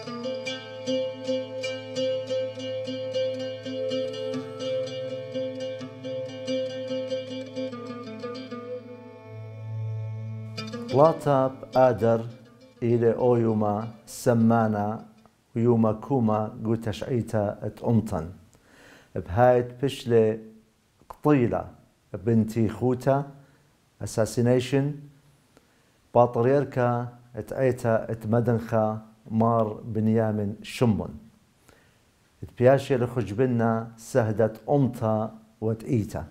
طلاتاب آدر إلى أويوما سمانا ويوما كوما قوتش عيتا اتأمطن بهايت بشلة قطيلة بنتي خوتا assassination باطريركا اتعيتا اتمدنخا مار بنيامن شمون اتبياشي لخجبنا سهدت أمتا واتئيتا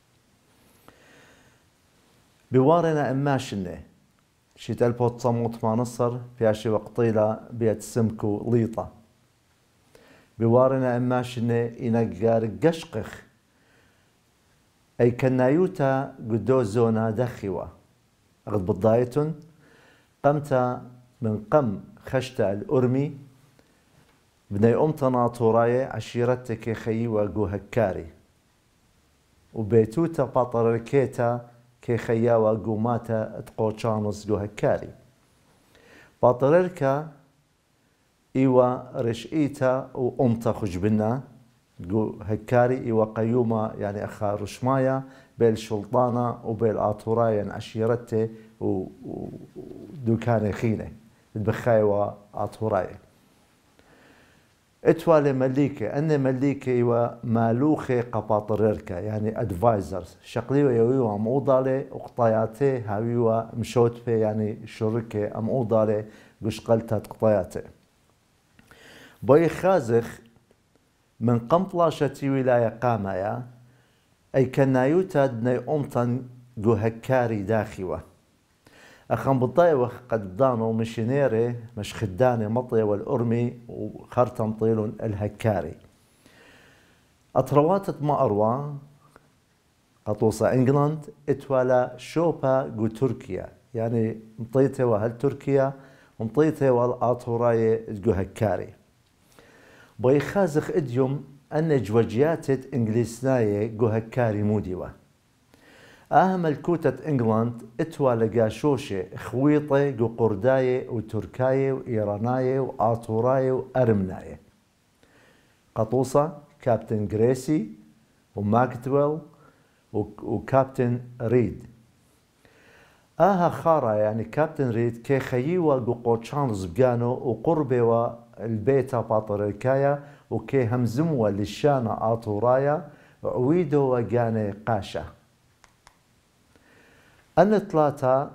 بوارنا اماشنه شيت البوت صموت ما نصر بياشي وقطيلة بيت سمكو ليطة بوارنا اماشنه ينقار قشقخ اي كنايوتا قدوزونا دخيوة اغد بالضايتن قمتا من قم خشتا الأرمي بني أمتنا طوراي عشيرتك خيوة قو هكاري وبيتوتا باطركيتا كي خياوة قوماتا تقوشانوس جو هكاري باطريركا إيوا رشئيتا وأمتا خجبنا جو هكاري إيوا قيومة يعني أخا رشمايا بيل شلطانة وبيل آطورايا عشيرته ودوكان خينة البخايوة آطورايا اتوالي مليكة أن مليكة إيوا مالوخي قباطريركا يعني ادفايزرز شقليوا يويوا موضالي وقطاياتي هاويوا مشوت في يعني شركة موضالي قشقلتا قطاياتي بوي خازخ من قمطلاشتي ولاية قامايا أي كنايوتا دني أمطن جو هكاري داخيوة أخم بالضايوخ قد دانو مشينيري مش خداني مطية والأرمي وخرطن طيلون الهكاري أطرواتت ما أروى قطوصة إنجلاند اتوالا شوبا جو تركيا يعني مطيته وهل تركيا ومطيته والآطوراي جو هكاري بوي خازخ إديوم أن جوجياتت إنجليسناي جو هكاري موديوة أهم الكوتة إنجلاند اتوا لقاشوشة خويطة جو قرداية وتركاية وإيراناية وآطوراية وأرمناية قطوصة كابتن غريسي وماكدويل وكابتن ريد آها خارة يعني كابتن ريد كي خيوة جو قوتشانز بقانو وقربوا البيتا باطريكايا وكي همزموا للشانة آطورايا وعويدو وقاني قاشة أن ثلاثة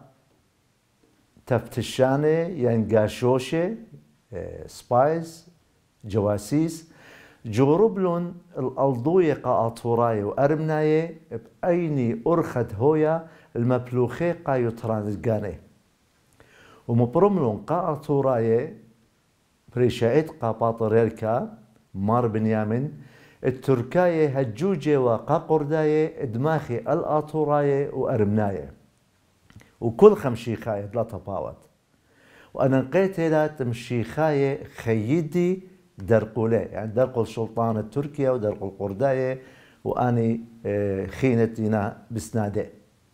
تفتشاني ينقاشوشي سبايز جواسيس جوربلون الألضوية قاطوراي وأرمناي بأيني أرخد هويا المبلوخي قا يترانزقاني ومبرملون قاطوراي بريشايت قاطريركا مار بنيامن التركاية هجوجي وقا قرداي دماخي الأطوراي وأرمناي وكل خمشيخاية لا تفاوت وأنا نقيت إلى تمشيخاية خيدي درقولي يعني درقل سلطان التركيا ودرقل قرداية وأني خينتنا بسنادي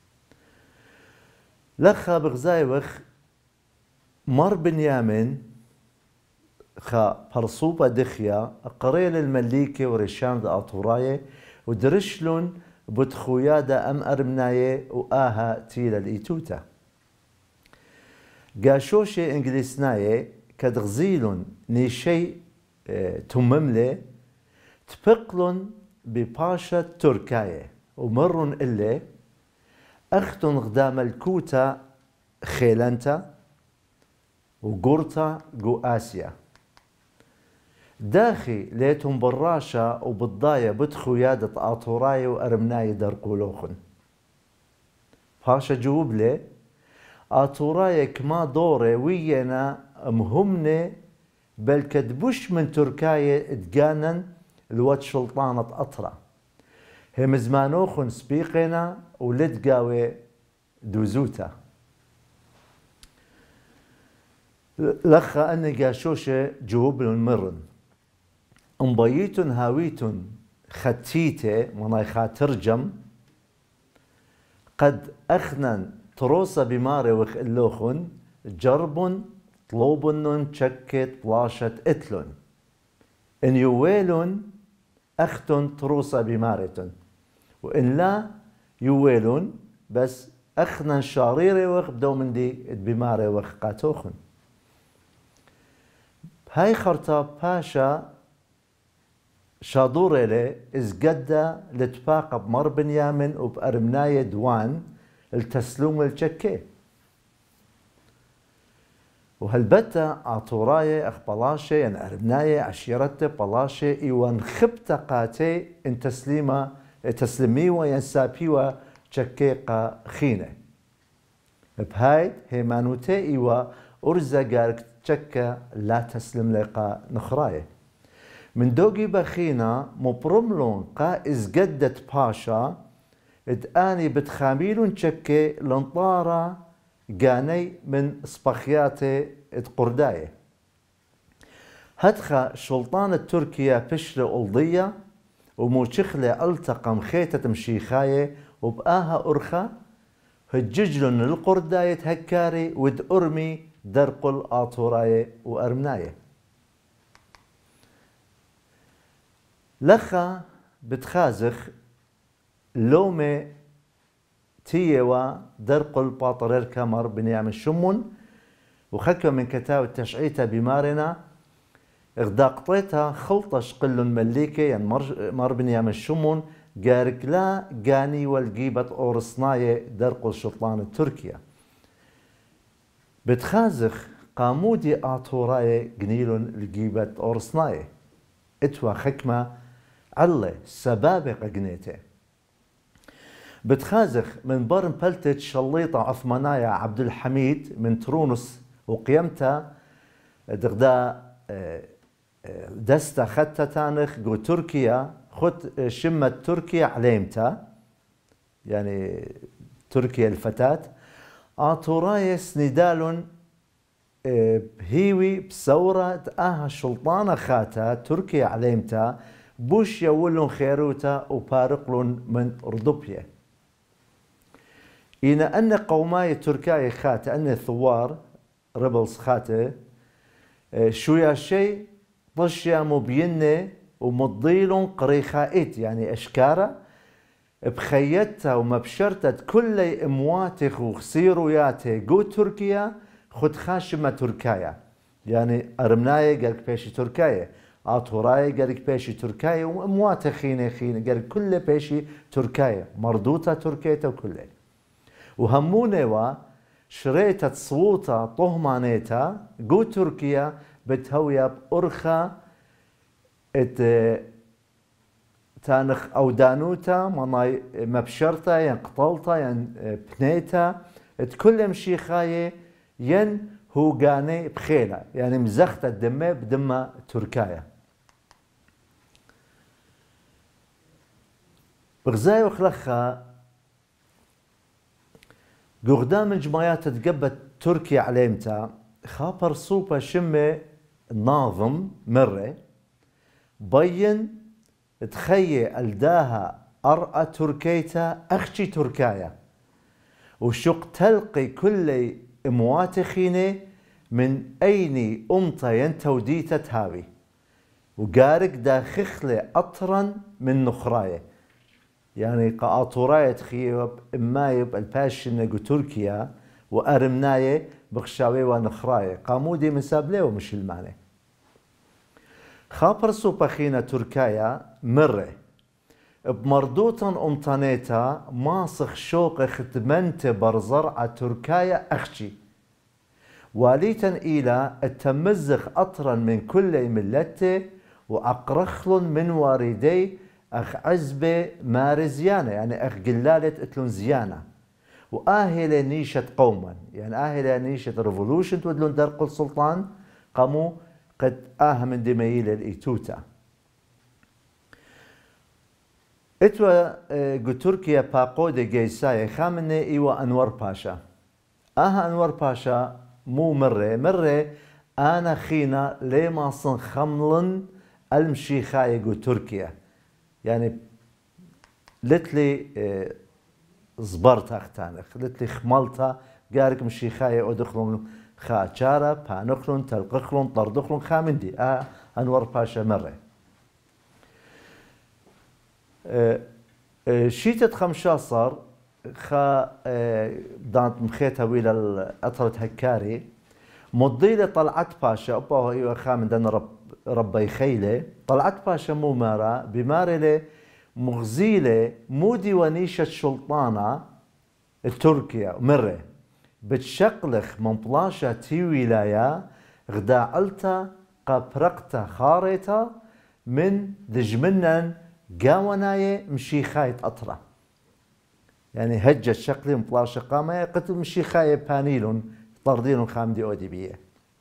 لخا بغزايوخ مر بنيامن خا برصوبة دخيا قريل المليكة ورشان دا أطوراية ودرشلون بتخويا دا أم أرمناية وآها تيلا الإيتوتا قاشوشي إنجليسناية كدغزيلون نيشي تمملي تبقلون بباشا تركاية ومرون إلي أختن غدام الكوتا خيلانتا وقرطا جو آسيا داخي ليتهم بالراشة وبالضاية بتخويادة آطوراي وأرمناي درقولوخن باشا جوب لي آطوراي كما دوري وينا مهمني بل كدبش من تركاية اتقانن الوات شلطانة أطرا هم زمانوخن سبيقنا ولتقاوي دوزوتا لخا أني قاشوشة جوب المرن انبيتن هاويتن ختيته مناي خاترجم قد أخنن تروسا بماري وخ اللوخن جرب طلوبنن تشكت بلاشت اتلن إن يويلن أختن تروسا بمارتن وإن لا يويلن بس أخنا شاريري وخ بدو من دي بماري وخ قاتوخن هاي خرطة باشا شادوري لي إزقدا لتفاق بمر بنيامن وبأرمناية دوان التسلوم الجكي وهالبتا عطوراية أخ بلاشي يعني أرمناية عشيرته بلاشي إيوان خبتا قاتي إن تسليمي وينسابيوا جكيقا خينة بهايد هيمانوتي إيوا أرزا قارك تشكا لا تسلم لقا نخراية من دوغي بخينا مبرملون قا إزقدت باشا اداني بتخاميلون تشكي لنطارة قاني من صباخياتي قرداية هدخا شلطان التركيا بشر ألضية وموشخلة التقم خيتة مشيخاية وبآها أرخا هججلن القرداية هكاري ود أرمي درقل آطوراية وأرمناية لخا بتخازخ لومي تيوا درقل باطريركا مر بنيامن شمون وخكا من كتاو التشعيتا بمارنا اغداقطيتها خلطش قل مليكي يعني مر بنيامن شمون قارك لا قاني والقيبة أورصناية درقل شطلان التركيا بتخازخ قامودي آطوراية قنيلون القيبة أورصناية اتوا خكمة علي سبابق قنيته بتخازخ من برن بلتت شليطة عثمانايا عبد الحميد من ترونس وقيمتها دغدا دستا خدتا تانخ جو تركيا خد شمة تركيا عليمتا يعني تركيا الفتاة آطوراي سندالون بهيوي بثورة آها الشلطانة خاتا تركيا عليمتا بوش يولون خيروتا وبارقلون من ردوبيا إن أن قوماي تركاي خاتا أن ثوار ربلز خاتا شويا شي طشيا مبينة ومضيلون قريخائت يعني أشكارا بخيتها ومبشرتها كل امواتخ وخسيروياته جو تركيا خد خاشمة تركايا يعني أرمناية قالك بيشي تركايا آطوراية قالك بيشي تركايا وامواته خينة قالك كل بيشي تركايا مردوطة تركيتا وكله وهمونه شريتة صوتا طهمانيتا جو تركيا بتهويا بأرخا تانخ أو دانوتا مناي مبشرتا ين قطلتا ين بنيتا كل مشيخاية ين هو قاني بخيلة يعني مزخت الدماء بدماء تركايا بغزاي وخلخا قدام الجمايات تقبت تركيا عليمتا خابر صوبة شمة ناظم مرة بين تخيي الداها أرأى تركيتا أخشي تركايا وشق تلقي كل مواتخينة من أين أمطى ينتوديتا تهاوي وقارك داخخلة أطرا من نخراية يعني قاطوراية تخيب إمايب الباشنة تركيا وأرمناية بخشاوي ونخراية قامودي من سابليه ومش المعنى خابر سوبخينا تركايا مرة بمردوطا أمطانيتا ماسخ شوق ختمنت برزرعة تركايا أخشي واليتا إلى التمزخ أطرا من كل ملته وأقرخل من واردي أخ عزبة مارزيانة يعني أخ قلالة اتلون زيانة وآهلة نيشة قوما يعني آهلة نيشة ريفولوشن تودلون درق السلطان قاموا قد من دميل الإيتوتا اتوا تركيا باقو دي جيساي خامنة إيوا أنور باشا أنور باشا مو مرة أنا خينا لما صن خملن المشيخاي تركيا يعني لتلي زبرت أختانخ لتلي خملتا قارك مشيخاي ودخلون خا چارە پانخلون تەلقخلون طەردخلون خامندی ئەنوەر پاشە مەڕێ شيتت 5 صار خا دانت مخيتها ويلا الأطرة هكاري مضيلة طلعت باشا أبا هو خامن دان ربي خيلة طلعت باشا ممارة بمارلة مغزيلة مو ديوانيشة السلطانة التركيا مرة بتشقلخ من بلاشة تي ولاية غدا علتا قابرقتا خارطة من دجمنن قاوناية مشي خايت أطرة يعني هجة شقلي مبلاشة قامة قتل مشي خاية بانيلون طرديلون خامدي أوديبية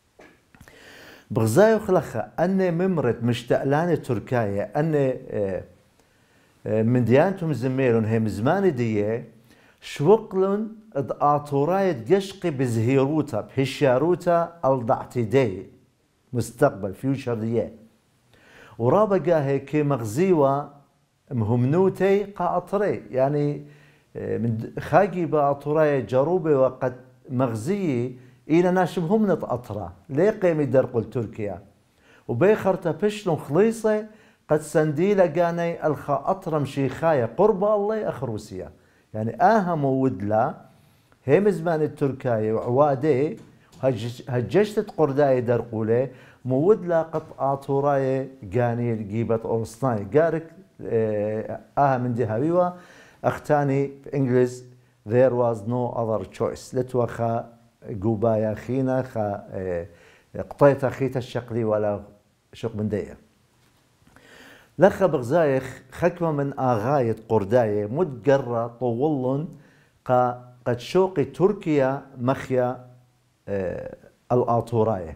بغزايو خلخة أني ممرت مشتقلانة تركاية أني من ديانتهم زميلون هم زمان ديه شوقلن آطوراية قشقي بزهيروتا بهشاروتا الضعتي دي مستقبل فيوشر ديه ورابقا هيك مغزيوة مهمنوتي قاطري يعني من خاقي بأطراي جروبي وقد مغزية إلى ناشبهم نت أطرا ليه قيمي درقل تركيا وبيخرتا بشلون خليصة قد سنديلة قاني الخا أطرا مشيخاية قرب الله أخ روسيا يعني أهم ودلا هم زمان التركاية وعوادي هجشت قرداي درقولي مودلا قط آطوراي قاني الجيبة أورسناي قارك من دهاويوة أختاني في إنجليز there was no other choice لتوخا قوبايا خينا خا قطيتا خيتا الشقلي ولا شق من ديه لخا بغزايخ خكمة من آغاية قرداية متقرة طولن قد شوقي تركيا مخيا الآطوراية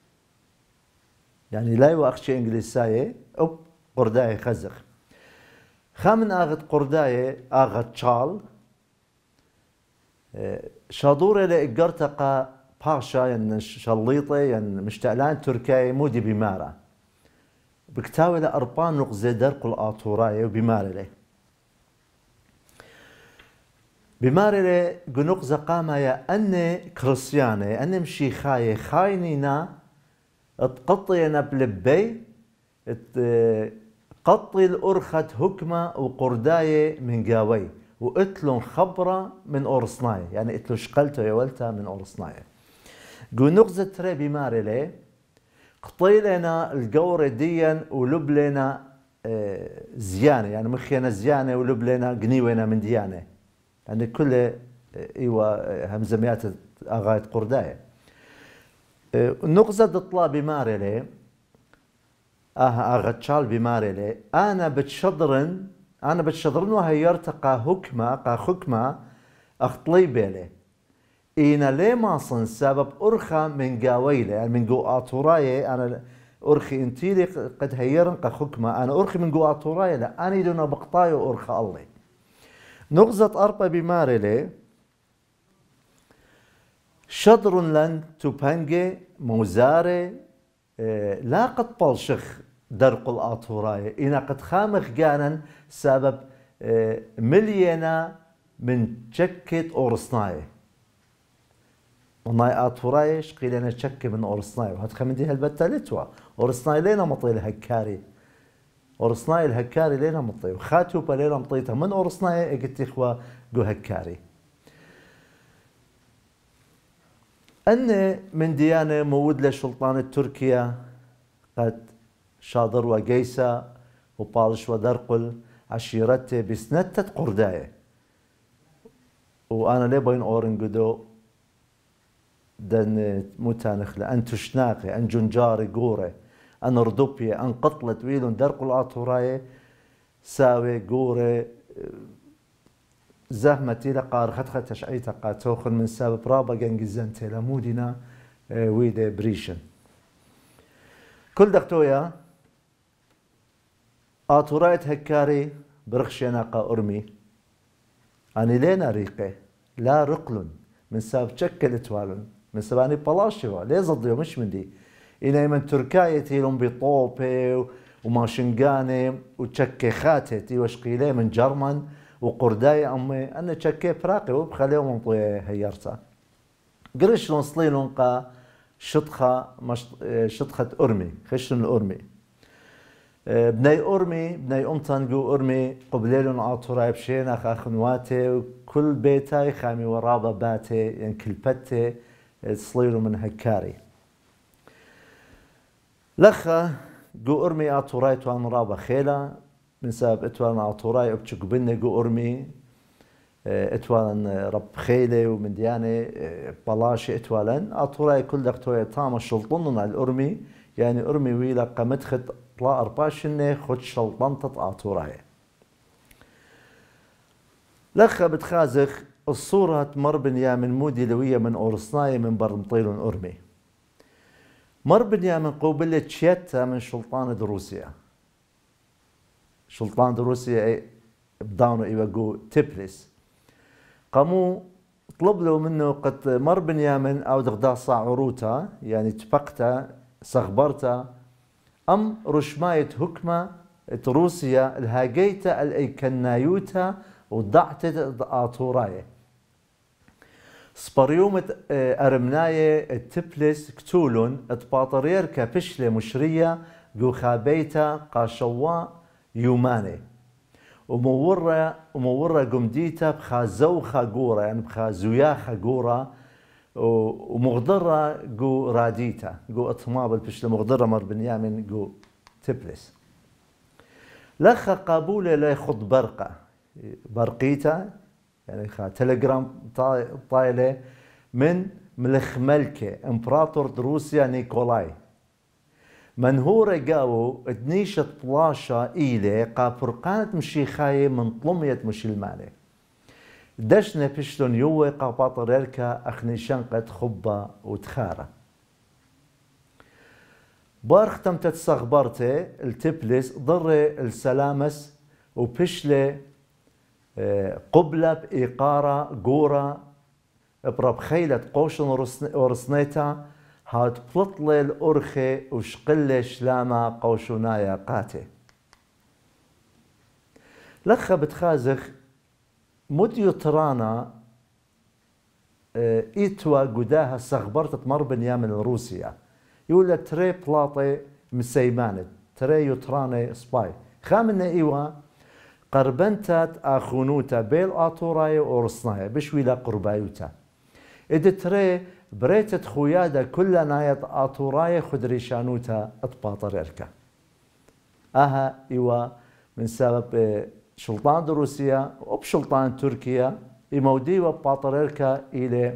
يعني لا يوأخشي إنجليساية أو قرداية خزخ خامن آغت قرداية آغت شال شادورة لإقرتقى باشا ين شليطة ين مشتعلان تركيا مودي بمارة بكتاوي لأربان نقزة درق الآطوراية وبمارة له بمارة له قنقزة قامة يا أني كريستيانة أني مشي خاينينا تقطينا بلبي قطي الأرخة هكمة وقرداية من قاوي وقتلون خبرة من أورسناي يعني قتلو شقلته يا ولتا من أورسناي قنقزة تري بمارة له قطيلنا القورة ديا ولبلنا زيانة يعني مخينا زيانة ولبلنا قنيونا من ديانة يعني كل ايوه همزميات اغاية قرداية نقزة تطلع بمارلي اغتشال بمارلي انا بتشضرن وهيرتقى حكمة اخطلي بيلي إينا ليه ماصن سبب أرخى من قاويلة يعني من قو آطوراية أنا أرخي انتيلي قد هيرن قخكمة أنا أرخي من قو آطوراية لا أنا دون بقطاي وأرخى الله نغزة أربع بمارلي شطر لن تبنجي موزاري لا قد بالشخ درق الآطوراية إينا قد خامخ جانا سبب ملينا من شكة أورسناية والله آطوراي شقيل أنا شك من أورسناي وهاد خمدي هالبتة لتوا أورسناي لينا مطيل هكاري أورسناي الهكاري لينا مطيل خاتوبة لينا مطيتها من أورسناي قلت إخوة جو هكاري أن من ديانة مود للسلطان تركيا قد شاضر وقيسة وبالش ودرقل عشيرته بسنتة قرداية وأنا ليه بين أورنجدو دن متانخلة أن تشناقي أن جنجاري قوري أن ردوبية أن قتلت ويلون درق الآطوراية ساوي قوري زهمتي لقار خدخة شعيتا قاتوخن من سبب رابا جنجزنتي لمودنا ويدي بريشن كل دقتويا آطوراية هكاري برخشيناقا أرمي أني لينا ريقي لا رقلن من سبب شكلت والن من سباني بلاشوا ليه ضديو مش من دي إنا من تركيا تيلون بطوبي وماشنقاني وتشكي خاتتي وشقيلي من جرمن وقرداي أمي أنا تشكي براقي وبخليهم منطي هيرتا قرشلون صليلون قا شطخة أرمي خشن الأرمي بني أرمي بني أمتن جو أرمي قبليلون عطوراي بشينا خاخنواتي وكل بيتاي خامي ورابا باتي يعني كل بتي صليلو من هكاري لخا جو أرمي عطوراي توان رابا خيلا من سبب اتوان عطوراي ابتشك بني جو أرمي اتوالن رب خيلي ومن دياني بلاشي اتوالن عطوراي كل دكتوية تاما شلطنن على الأرمي يعني أرمي ويلا قمتخت طلا أرباشنة خد شلطنطة عطوراي لخا بتخازخ الصورة تمر بنيامن مودي لوية من أورسناي من برمطيلون أرمي مر بنيامن قوبلة تشيتا من شلطان روسيا شلطان روسيا بداونو يوقو تبلس قاموا طلب له منه قد مر بنيامن او دغدا صاعروتا يعني تفقتا صغبرتا ام رشماية هكمة روسيا الهاجيتا الايكنايوتا وضعت اطورايه سبريومة ارمناية التبلس كتولون اتباطريركا بشلة مشرية جو خابيتا قاشوا يوماني ومورة قمديتا بخازو خاقورة يعني بخازويا خاقورة ومغدرة جو راديتا جو اطمابل بشلة مغدرة مر بنيامن جو تبلس لخا قابولة لا يخض برقة برقيتا يعني خا تليجرام طايلة من ملخ ملكة امبراطور روسيا نيكولاي منهورة قاو ادنيشة طلاشة إيلي قابرقانت مشي خاية من طلمية مشي المالي دشنا بشلون يوي قاباطريركا أخني شنقة خبة وتخارة بارخ تمتت صغبرتي التبلس ضر السلامس وبشلة قبلة بإيقارة قورة برب خيلة قوشن ورسنيتا هاد بلطلي الأرخي وشقلي شلاما قوشنايا قاتي لخا بتخازخ مديو ترانا إيتوا قداها صغبرت تمر بنيامن روسيا يقول تري بلاطي مسيمانت تري يتراني سباي خامنا إيوا قربنتات آخونوتا بيل آطوراي ورصنايا بشويلا قربايوتا إذا تري بريتت خويادا كل نايت آطوراي خدريشانوتا اطباطريركا اها ايوا من سبب شلطان روسيا وبشلطان تركيا يمودي وباطريركا الى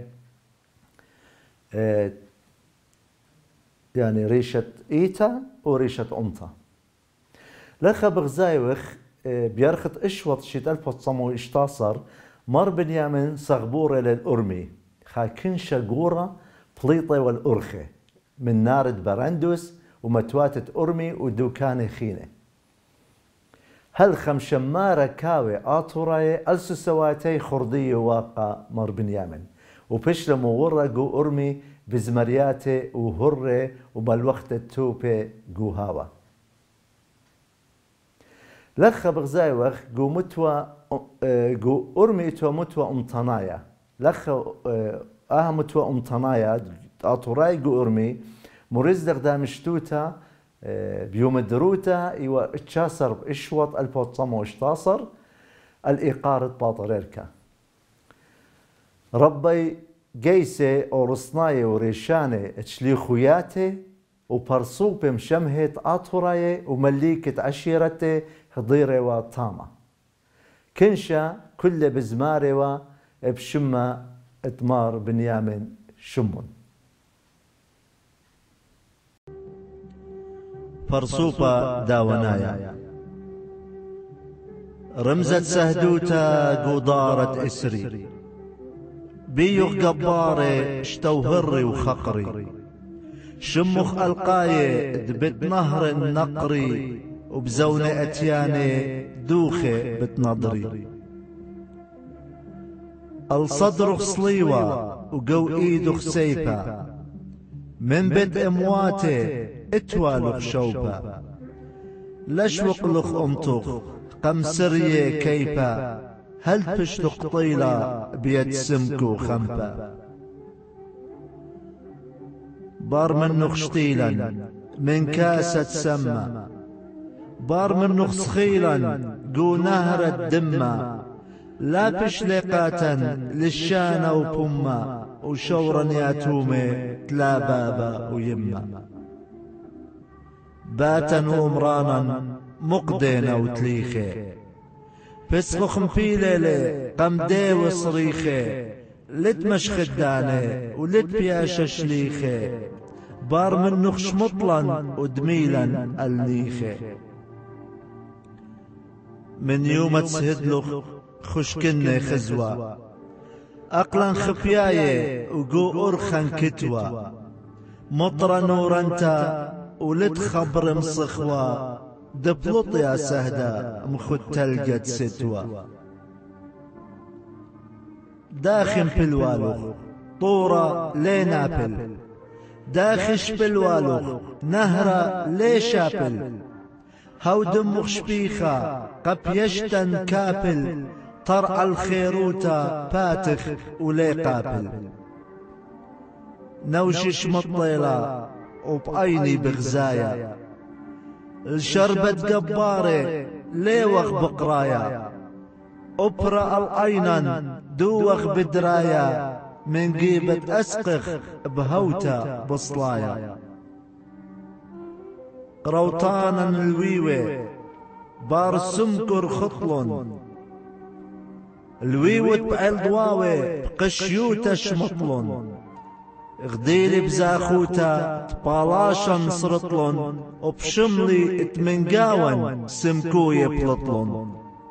يعني ريشة ايتا وريشة امتا لخا بغزايوخ بيرخط اشوط شيت 1916 مر بنيامن صغبورة للأرمي خاكنشا قورة بليطة والأرخة من نارد برندوس ومتواتة أرمي ودوكان خينة هل خمشمارة كاوي آطوراي ألسو سواتي خردية واقع مر بنيامن وبشل مورة جو أرمي بزمرياتي وهرة وبالوقت التوبة جو هاوا لخا بغزايوخ جو متوى جو أرمي تو متوى أمطنايا لخا متوى أمطنايا آطوراي جو أرمي مريز دغدامشتوتا بيوم الدروتا ايوا اتشاسر باشوط 1916 الإيقارة باطريركا ربي جيسي أورسناي وريشاني تشليخوياتي وبرصوب مشمهت آطوراي ومليكة عشيرتي هضيري وطامة كنشا كل بزماري وبشمة اتمار بنيامن شمون فرصوبة داونايا رمزة سهدوتا قدارة إسري بيوخ قباري اشتوهري وخقري شمخ ألقاي دبت نهر النقري وبزونة أتياني دوخي بتنضري الصدر صليوة وقو إيدو خسيبة من بيت أمواتي اتوالخ شوبا لشوق لخ امطخ قمسرية كيبا هل تشلق طيلة بيد سمكو خمبا بار منو شطيلا من كاسة سما، بار منو سخيلا قو نهر الدمة، لا بشلقاتا للشانة وبما، وشورا ياتومي تلا بابا ويما، باتا ومرانا مقدينا وتليخي، فسخ مبيلة قمدي وصريخي، لتمش خداني ولت بياش شليخي، بار منو خشمطلا ودميلا النيخي. من يوم تسهدلخ خشكني خزوة، أقلا خفياي وقو أرخن كتوة، مطرة نورنتا ولت خبر مصخوة، دبلط يا سهدة مخد تلقت ستوة. داخن بالوالو طورة لي نابل، داخش بالوالو نهرة لي شابل، هاو دمخ شبيخة قب يشتن كابل، طرع الخيروتا باتخ ولي قابل. نوشش مطيلة وبأيني بغزايا، الشربة قباري ليوخ بقرايا، أبرأ الأينن دوخ بدرايا، من قيبة أسقخ بهوتا بصلايا. روطانا الويوة بار سمكر خطلن، الويوة بعالضواوي بقشيوتا شمطلن، غديلي بزاخوتا تبالاشا نصرطلن، وبشملي اتمنقاون سمكوية بلطلن.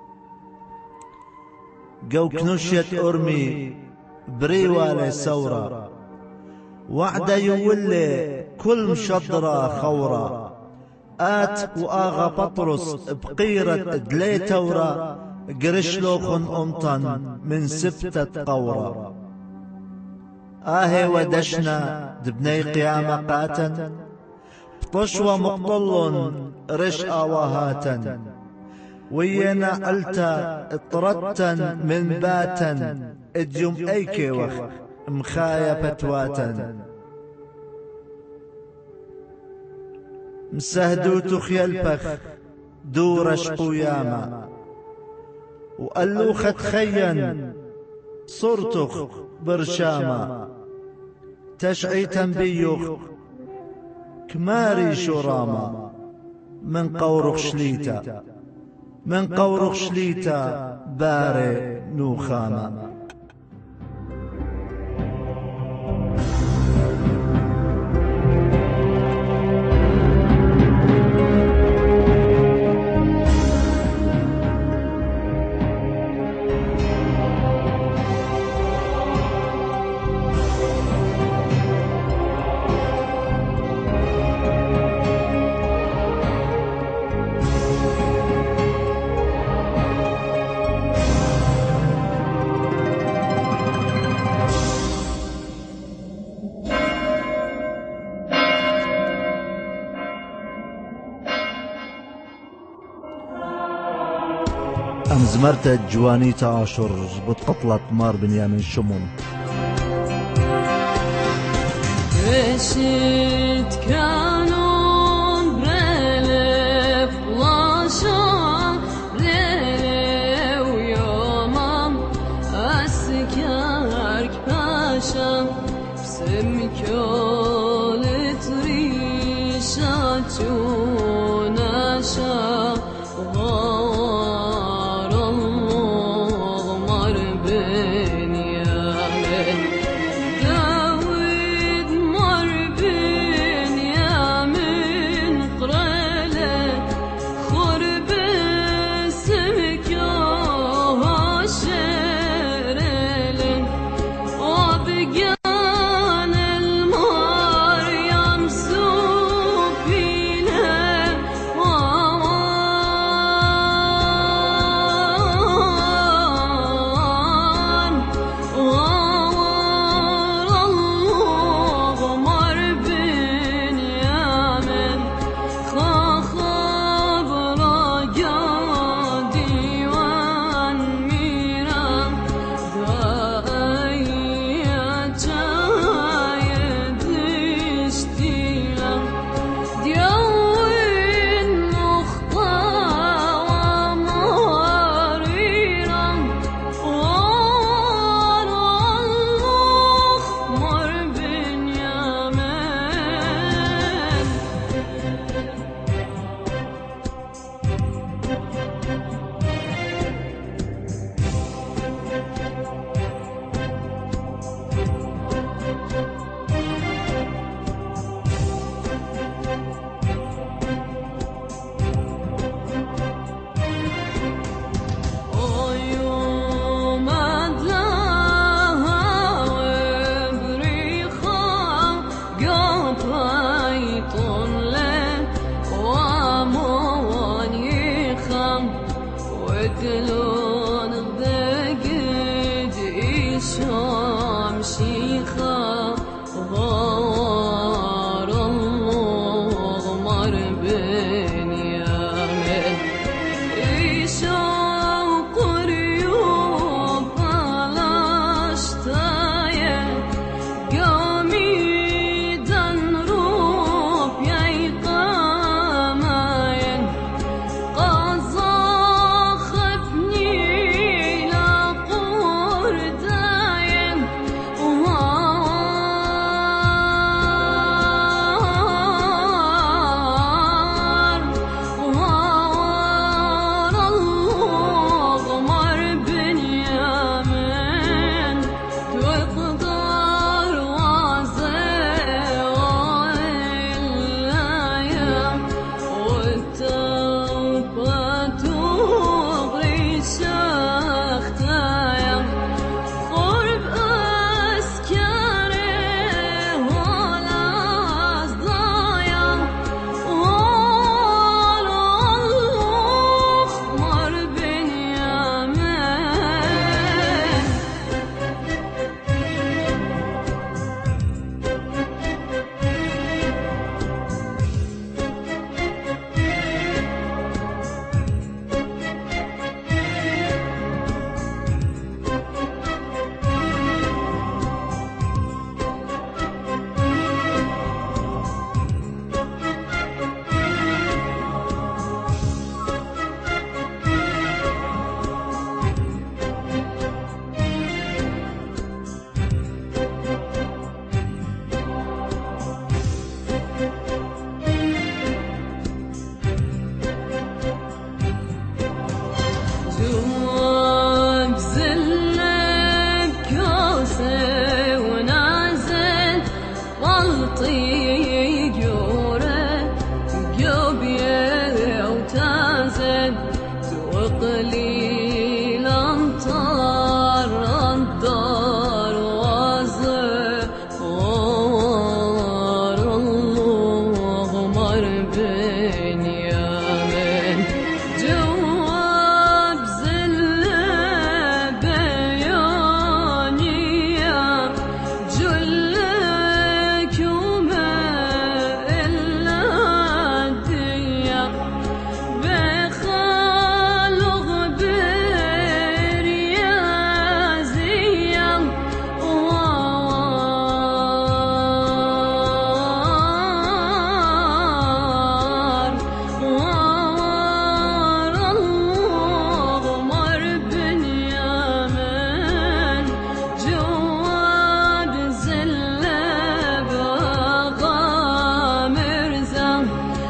قو كنشيت أرمي بريوالي سورة، وعدا يولي كل مشضرة خورة، آت وآغا بطرس بقيرة دلي تورة، قرشلوخن أمطن من سبتة قورة. آهي ودشنا دبني قيامة قاتن، بطشوة مقطل رش آواهاتا، وينا ألتا اطرتا من باتا، اديوم ايكي وخ مخايا بتواتا. مسهدو تخيلبخ دورش قياما، وقلوخة خيا صرتخ برشاما، تشعيتا بيوخ كماري شراما، من قورخ شليتا من قورخ شليتا باري نوخاما. أمزمرت جوانيتا عاشر بتقطلة مار بنيامين شمون. رشد كانون برلف لاشام برلف ويومام أسكارك باشام بسمكولت ريشاتون أشام وقلون بقد إيشام شيخة غار الله مر بنيامين إيشام قريوب علاشتايا قومي دنروب يقامين قزاخفني لقرداين وهار الله مر بنيامين تقدر وعزايا والتوبة تغري شختايا قرب أسكاره ولا أصدايا والله مر بنيامين جواب زلب كوسه ونازل والطي جوره قوبيه وتازل وقليل انطار الدار وازر غار الله مر بنيامين جواب زلب بيانية جلك وما إلا الدنيا بخلق بريازية وار الله مر بنيامين جواب زلب غامر زم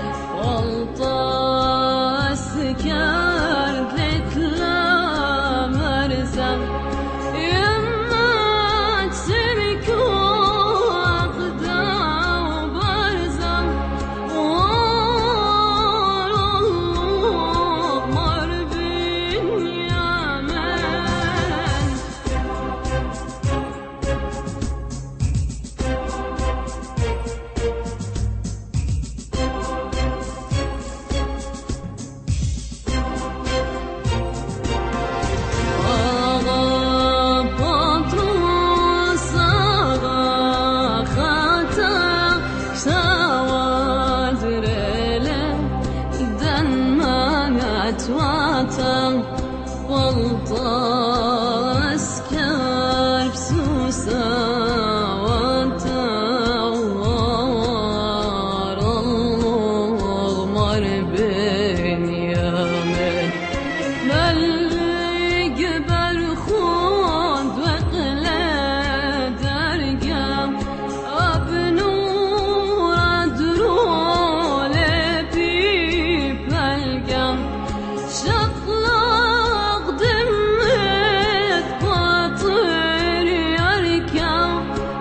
والطاس كارت لتلا مرزم يما تسمك وأقدا وبرزم والله مر بنيامين بطروس خاتا سوادرله دنمات واتا والطاس كرب سوسا واتا وار الله مر بنيامين ملق برخوض وقلة درقم أبنور أدرول بيب القم شطلق دمت باطر يركم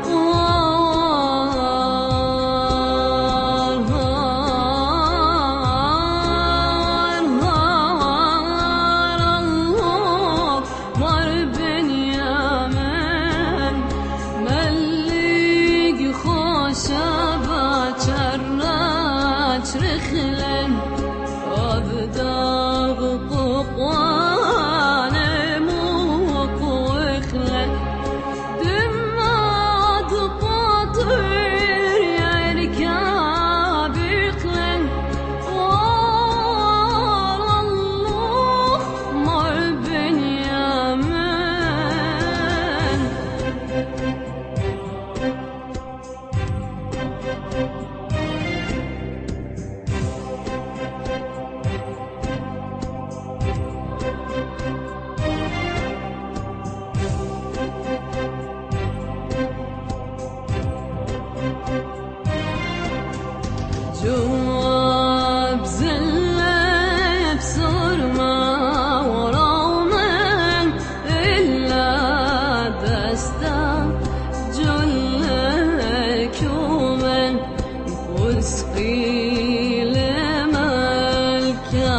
الله مر بنيامين ملق خوشبة شرات رخلن أبداغ قوان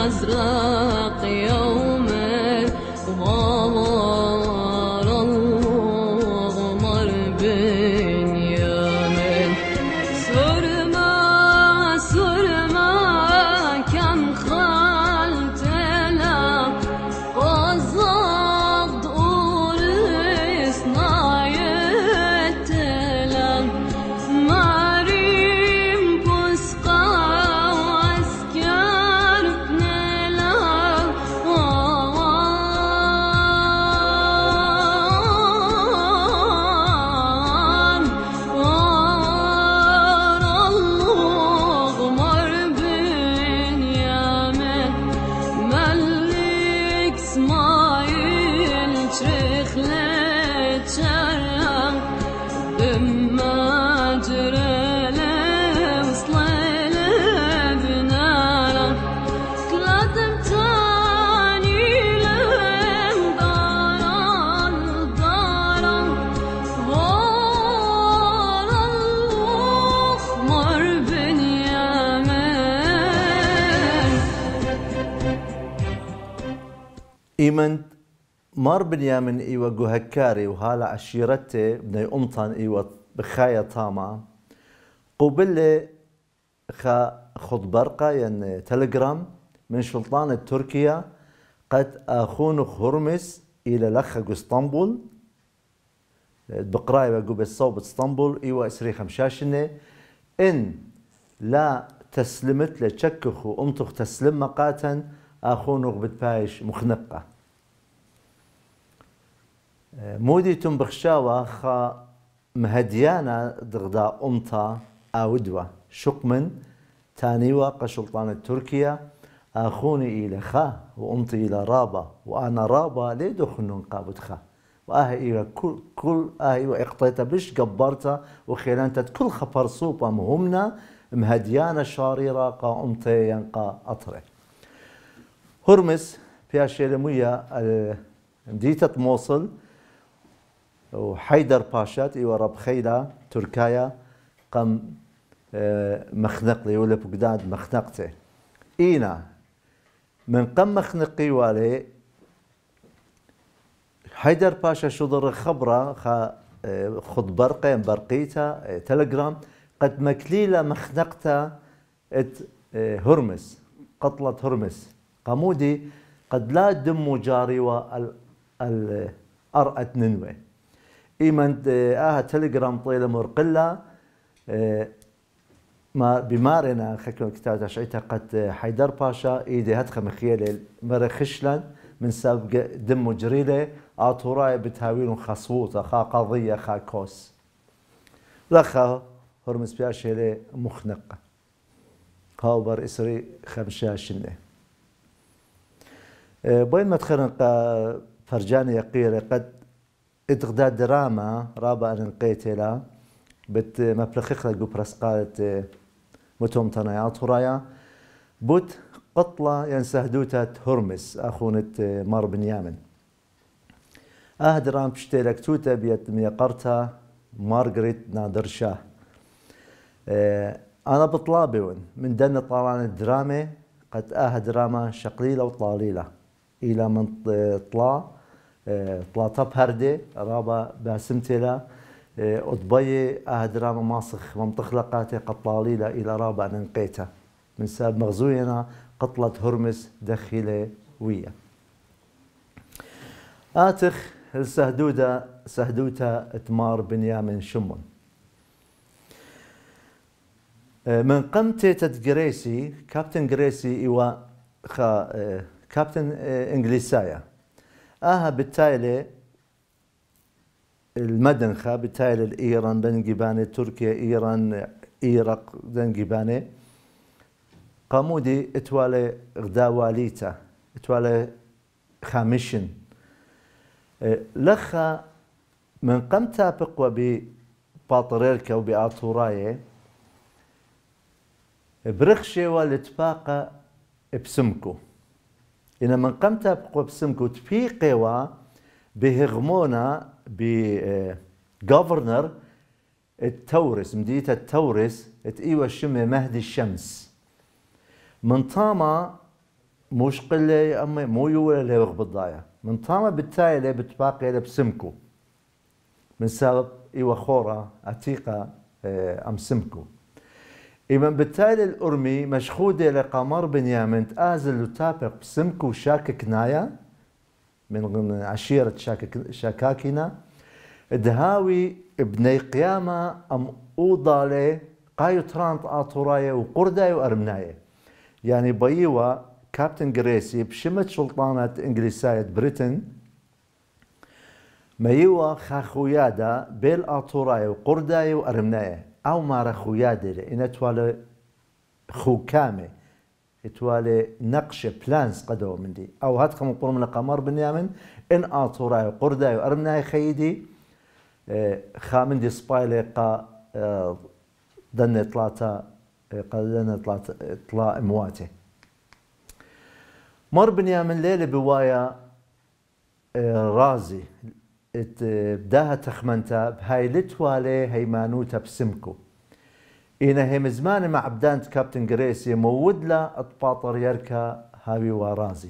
الأزرق يوم غار الغمر بنيامين سرما سرما كم خلت له قصد أورس نايت له مريم بسقى واسكر بنلا الغمر بنيامين ملك اسماعيل شخلت شرق دما جرى وصل لبنانا كلاتم تاني لهم دارا دارا غار الغمر بنيامين إيمن مار بنيامن إيوة جوهكاري وهالا عشيرته بني أمطان إيوة بخايا طاما قبل خد برقة يعني تلجرام من سلطانة تركيا قد أخونخ هرمس إلى لخ اسطنبول بقراي بقو بالصوب اسطنبول إيوة إسري خمشاشنة إن لا تسلمت لتشكخ وأمتخ تسلم مقاتا أخونخ بتبايش مخنقة مودي تنبخشاوة خا مهديانا دغدا أمتا أودوة شقمن تانيوة قشلطانة تركيا أخوني إلى خا وأمتي إلى رابا وأنا رابا ليه دخنون قابد خا وآه إلى كل إيوة اقطيتا بش قبرتا وخيلانتا كل خبر صوبة مهمنا مهديانا شاريرا قا أمتي ينقا أطري هرمس فيها شيلمية مدينة موصل وحيدر باشات إيوة رب خيلة تركيا قم مخنق لي ولا بقداد مخنقته إينا من قم مخنقي والي حيدر باشا شضر خبرة خد برقة برقيتا تلجرام قد مكليلة مخنقتا هرمس قتلة هرمس قمودي قد لا دم جاري والأرأت ننوي إيمن تلجرام طيلة مرقلة ما بمارنا خكم كتاب شعيتها قد حيدر باشا إيدي هتخ مخيلة مرة خشلا من سابق دم جريلة آطوراي بتهاويل خصوطة خا قضية خا كوس لخا هرمس بياشيلة مخنقة هاوبر إسري خمشاشنة بين ما تخرنق فرجاني يقيرة قد اتغداد دراما رابع أن نقيتلا بت مبلخخ لقو برسقالة متوم تنايات هرايا بوت قطلة ينسهدوتة هرمس أخونة مار بنيامن درام بشتيلك توتا بيت ميقرتا مارغريت نادر شاه أنا بطلابون من دن طالان الدرامة قد دراما شقليلة وطاليلة إلى من طلا بهردي رابا باسمتلا أطبي دراما ماسخ ممتخلقاتي قد طاليلة إلى رابا ننقيتها من سبب مغزوينا قتلة هرمس دخيلة ويا آتخ سهدوتا اتمار بنيامن شمون من قمت جريسي كابتن جريسي إيوا كابتن إنجليسايا بالتالي المدنخة بالتالي الإيران بنجيباني تركيا إيران إيراق بنجيباني قامودي اتوالي غداواليتا اتوالي خامشن لخا من قمتا بقوى بباطريركا وبآطوراي برخشي والاتفاق بسمكو إن من قمتا بقوى بسمكو تفيقوا بهغمونا بغوفرنر التورس مدينة التورس اتقيوى الشمي مهدي الشمس من طاما مش قلة يا أمي مو يولا اللي وغ بالضايا من طامة بالتالي اللي بتباقي اللي بسمكو من سبب إيوة خورة عتيقة أم سمكو إيمن بالتالي الأرمي مشخودة لقمر بنيامن تآزل وتابق بسمكو شاكك نايا من عشيرة شاكاكنا دهاوي ابني قيامة أم أوضالي قايو ترانت آطورايا وقرداي وأرمنايا يعني بيوا كابتن جريسي بشمت سلطانة إنجليساية بريتن ميوا خاخويادا بيل آطورايا وقرداي وأرمنايا أو مارا خويادا لإن توالي خوكامي توالي نقش بلانس قدو من دي أو هاتكم قرم لقمر بنيامن إن آطورايا وقرداي وأرمنايا خيدي خامن دي سبايلي قا دن طلاتا قدن طلا امواته مر بنيامن ليلة بوايا رازي بداها تخمنتا بهاي لتوالي هيمانوتا بسمكو إنا هي مزمان مع بدانت كابتن جريسي مود لا اطباطر يركا هاوي ورازي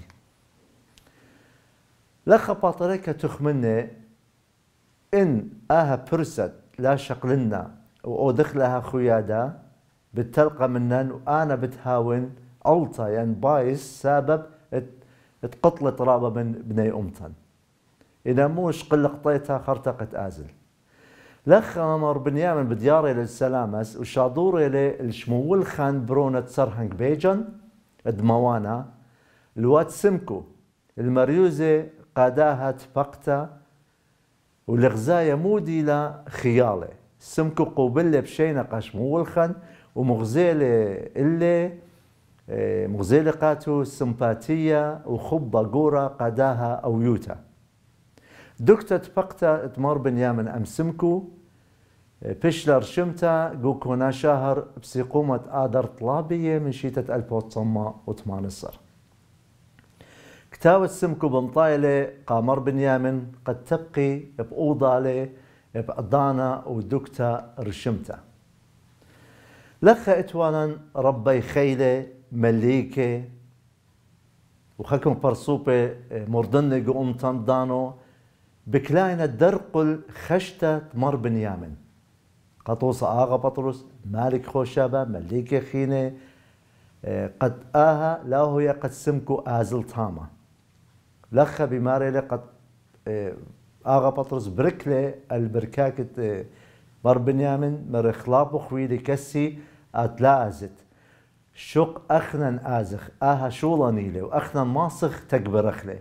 لخا باطريكا تخمني إن آها برست لا شقلنا ودخلها خيادا بتلقى منن وأنا بتهاون علطة يعني بايس سبب تقتل رابة من بني أمتن إذا موش قل قطيتها خرتقت آزل لخا مر بنيامن بدياري للسلامس وشادوري للشمول خان برونة سرهنج بيجن دموانا الوات سمكو المريوزة قاداها تفقتا والغزاية مودي لا خيالة سمكو قوبلة بشينا قاش مولخن ومغزيلة اللي مغزيلة قاتو سمباتية وخبة قورة قداها أو يوتا دكتة تفقتا تمر بنيامن أم سمكو بشلر شمتا قوكونا شهر بسيقومة آدر طلابية من شيتة 1918 كتاوة سمكو بنطايلة قامر بنيامن قد تبقي بأوضالة بأضانا ودكتا رشمتا لخا اتوانا ربي خيلة مليكة وخكم فرصوبة مردنة قوم تندانو بكلاينة درقل خشتة مر بنيامن قطوس آغا بطرس مالك خوشابة مليكة خينة قد آها لا هي قد سمكو آزل تاما لخا بماري قد آغا بطرس بركلة البركاكة مر بنيامن مر خلاب خويلي كسي أتلازت شق أخنن آزخ آها شولانيلي وأخنن ماسخ تكبرخلي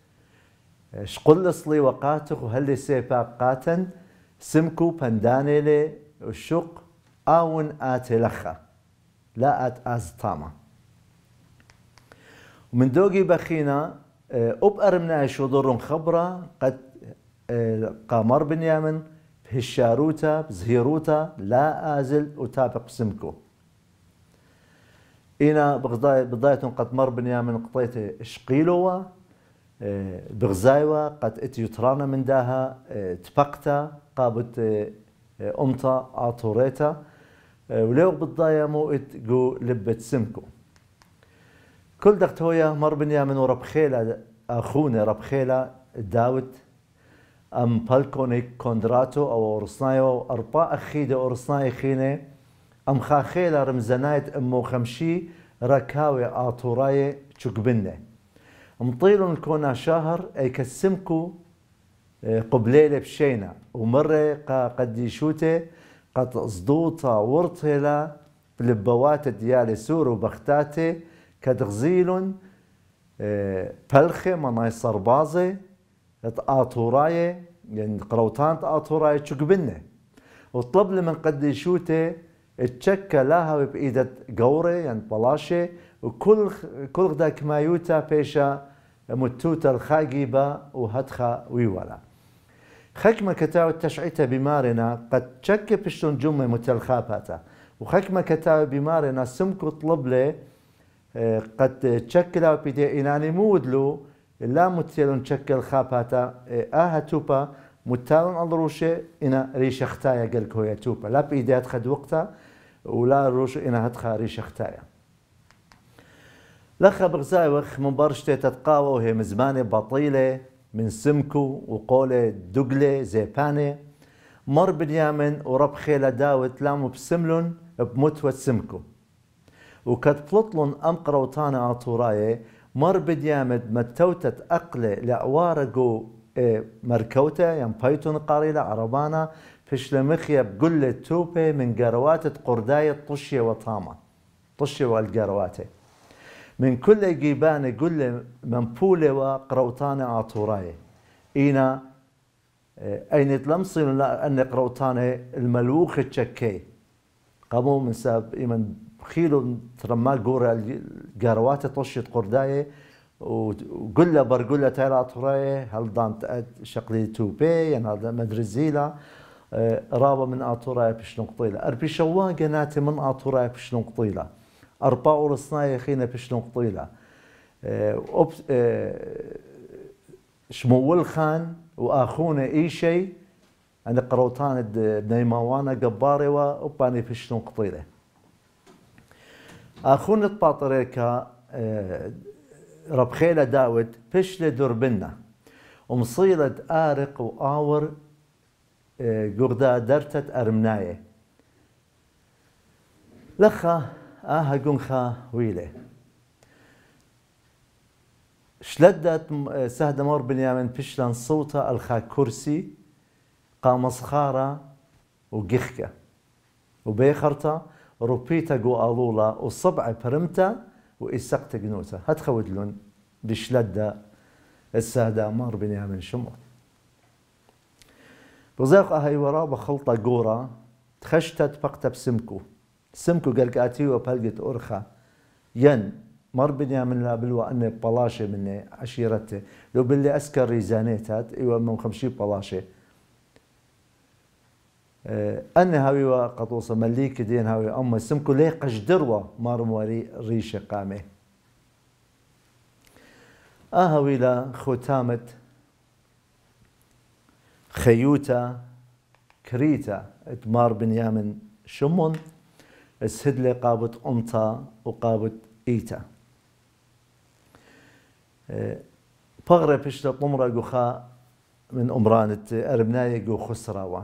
شقلصلي وقاتخ وهلي سيبا قاتن سمكو بندانيلي وشق آون آتي لخا لا آت آز تاما ومن دوغي بخينا أبقرمنا شودورون خبرة قد قامر بنيامن بهشاروتا بزهيروتا لا آزل وتابق سمكو إنا بداية قد مر بنيامن قطيت شقيلوا بغزايوة قد اتيوترانا من داها تفقتا قابت أمتا آطوريتا ولو بالضايا مو اتقو لبت سمكو كل دقت هويا مر بنيامن وربخيلة أخونا ربخيلة داود أم بالكونيك كوندراتو أو أورسنايو أربا أخيدة أورسناي خينة أم خاخيلة رمزنايت أمو خمشي ركاوي آطوراي تشقبنة مطيلون كونا شهر أي كسمكو قبليلة بشينا ومرة قد يشوته قد صدوطة ورطهلا بلبوات ديالي سور وبختاتي كتغزيلون بلخي مناي صربازي آطوراي يعني قروتان آطوراي تشقبنة وطلب لمن قد يشوته تشكى لها بإيدة قوري يعني بلاشي وكل ذاك ما يوتا بيشا متوتا الخاقيبة وهدخا ويولا خكمة كتاو تشعيتا بمارنا قد تشكى بشتون جمع متلخاباتا وخكمة كتاو بمارنا سمكو طلب لي قد تشكلا بيدي إناني مودلو لا متيلون تشكل خاباتا توبا متالون الروشة إنا ريش اختايا قلك هو توبا لا بإيديات خد وقتا ولا روش إنا هدخا ريش اختايا لخا بغزاوخ من برشتة تتقاوى وهي مزمانة بطيلة من سمكو وقولة دقلة زيبانة مر بنيامن ورب خيلة داوت لامو بسملن بمتوى سمكو وكد بلطلن أمقرا وطانا عطوراية مر بنيامن متوتت أقلة لأوارقو مركوتة يعني بايتون قاريلة عربانا فش لمخيا بقلة توبة من قرواتة قرداية طشية وطامة طشية والقرواتة من كل جيبان قلة منبولة وقروطانة عطوراية إينا أين تلمصين أن قروطانة الملوخة تشكي قاموا من ساب إيمن خيلو ترمى قورة القرواتة طشية قرداية وقلة برقلة تايرا عطوراية هل دانت شقلي توبة يعني هذا مدرزيلا رابا من عطوراية بشنو قطيلة أربي شواقة ناتي من عطوراية بشنو قطيلة أربعة ورصناية خينا بشنو قطيلة شمول خان وآخونا إي شيء أنا قروتان بنيماوانا قباري وأباني بشنو قطيلة آخونا باطريكا رب خيلة داود بشلة دربنا ومصيلة آرق وآور قردا درتت أرمناية لخا قنخا ويله شلدت سهد مور بنيامن بشلان صوتا الخا كرسي قام صخارة وقخكة وبيخرتا روبيتا قو آلولا وصبع برمتا وإسقت جنوتا هتخودلون بشلدة السهدة مور بنيامن شمو بزاق هاي ورا بخلطة قورة تخشتت بقتا بسمكو سمكو قلقاتي وبلقت أرخا ين مر بنيامن لا بلوى أني بلاشة مني عشيرته لو باللي أسكر ريزانيتات إيوه من 50 بلاشة أني هاوي وقطوصة مليك دين هاوي أما سمكو ليه قجدروة مار مواري ريشة قامه هاوي لا ختامة خيوتا كريتا اتمار بنيامن شمون السدلة قابت أمتا وقابت إيتا بغرة بشتا طمرة قخا من أمرانة أربناية قو خسراوة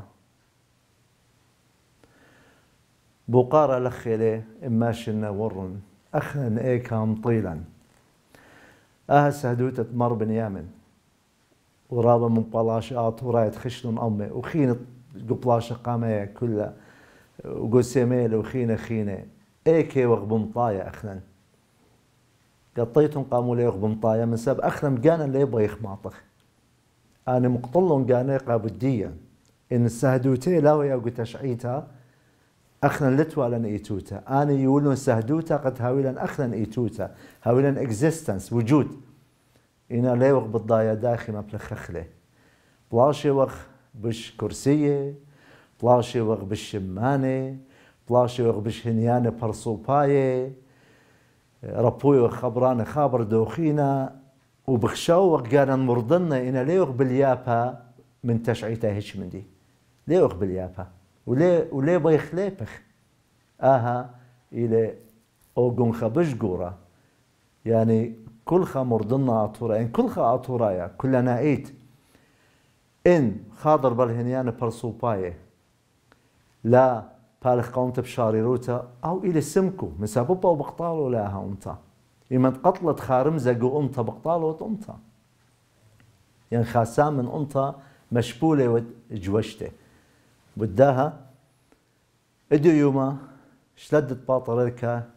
بوقارة لخيلة إماشنا ورن أخنا إيكام طيلا سهدوتة تمر بنيامن ورابا من بلاشات ورايت خشلن أمي وخينة قبلاشة قامية كلها وقسميل وخينة خينة ايكي وغبمطايا أخنا قطيتهم قاموا لي وغبمطايا من سبب أخنا قانا اللي يبغى يخماطخ أنا مقتلهم قانا قابديا إن السهدوتي لا ويا تشعيتها أخنا لتوالا إيتوتا أنا يقولون سهدوتا قد هاولا أخنا إيتوتا هاولا إكزيستنس وجود إنا لا يوغ بالضايا داخل ما بلخخله بلاشي وغ بش كرسية بلاشي وغ بالشمانة بلاشي وغ بش هنيانة برصوباية ربوي وغ خبرانة خابر دوخينا وبخشاو وغ قانا مرضنا إنا لا يوغ باليابا من تشعيتها هيش من دي لا يوغ باليابا وليه بيخليبخ إلى أوغن خبش قورا يعني كل خمر ضمن عطورة يعني كل عطورايا كلنا ايت ان خاضر بالهنيان برصوباية لا بالخ قومت بشاري روتا او الى سمكو مسابوبا وبقطالو لاها امتا يمن قتلت خارمزة قو امتا بقطالو امتا يعني خاسام من امتا مشبولة وجوشته بداها ادو يوما شلدت باطريكا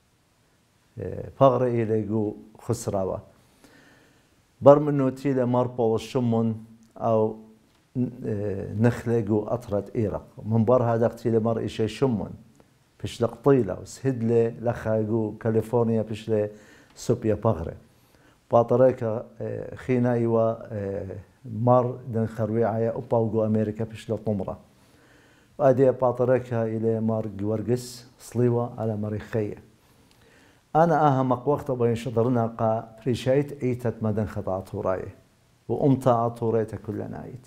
فغر إلى جو خسراوة برمنو تيلا مربو الشمون أو نخلة جو أطرت إيرق من بر هذا تيلا مر إشي شمون بش لقطيلة وسهدلة لخا جو كاليفورنيا بش سوبيا فغرة باطريكا خينا يوا مر دن خرويعيا أوبا جو أمريكا بش لطمرة وأدي باطريكا إلى مار جورجس صليوة على مريخية أنا أهم وقت بين شطرنا قا بريشيت إيتت مدن خطأت وراي وأمتا عطوريتا كل نايت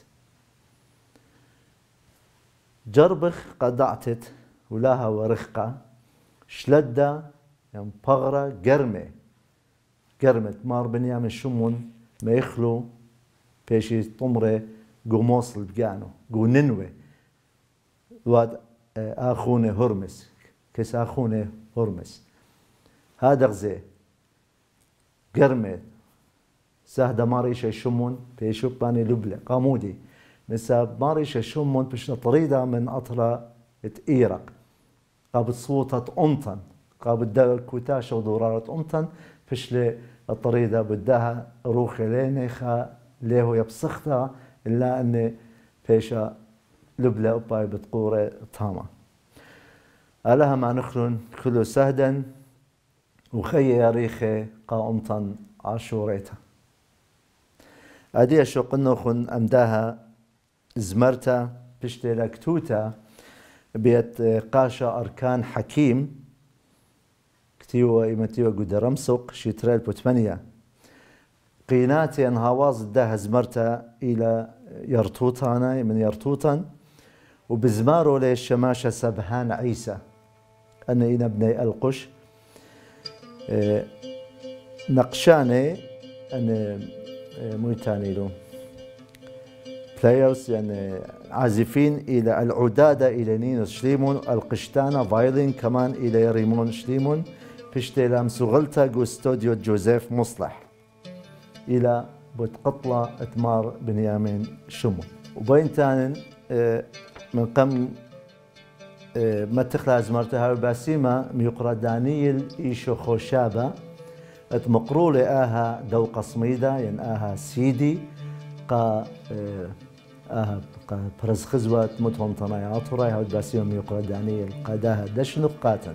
جربخ قدعتت ولها ورخقة شلدة يعني بغرة قرمة قرمت مار بنيامين شمون ما يخلو بيشي طمرة جو موصل بقانو جو ننوي واد آخونه هرمس كس آخونه هرمس هذا غزي قرمت سهدة ماريشة شمون بيشو باني لبلة قامودي نساب ماريشة شمون بشنا طريدة من أطرة تئيرق قابت صوتة أمطن قابت دا كوتاشة ودورارة أمطن فشلي الطريدة بدها روخي لينيخا ليه يبسختها إلا أني بيشا لبلة أباي بتقورة طامة ألها ما نخلون كله سهدا وخي يا ريخي قامطن عاشوريتها أدي شو قلنا خن أمداها زمرتا بشتي لكتوتا بيت قاشا أركان حكيم كتيوة إيمتيوة قد رمسق شيتريل بوتمانيا قيناتي أن هواز داها زمرتا إلى يرتوطانا من يرتوطا وبزمارو للشماشة سبهان عيسى أنا إنا بني القش نقشاني أنا مويتاني له بلايرز يعني عازفين إلى العدادة إلى نينوس شليمون القشتانة فايلين كمان إلى ريمون شليمون بشتيلام سوغلتا جو استوديو جوزيف مصلح إلى بتقطلة اتمار بنيامين شمون وبين تانن من قم ما تخلى زمرتها باسيما ميقرا دانيل إيشو خوشابة اتمقروا لآها دو قصميدة يعني آها سيدي قا برز خزوة متهم طنايات وراي هود باسيما ميقرا دانيل قاداها دشنق قاتن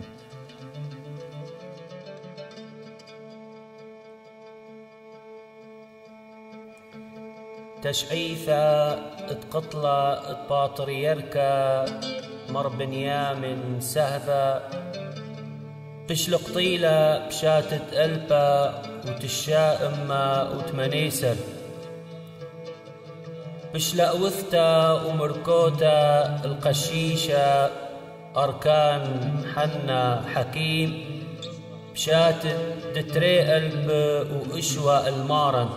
تشعيثة اتقطلة اتباطريركا مر بنيامن سهبة بشلق طيلة بشاتت ألبا وتشائمة وتمنيسر بشلق وثتا ومركوتا القشيشة أركان حنا حكيم بشاتت دتري ألب وإشوى المارن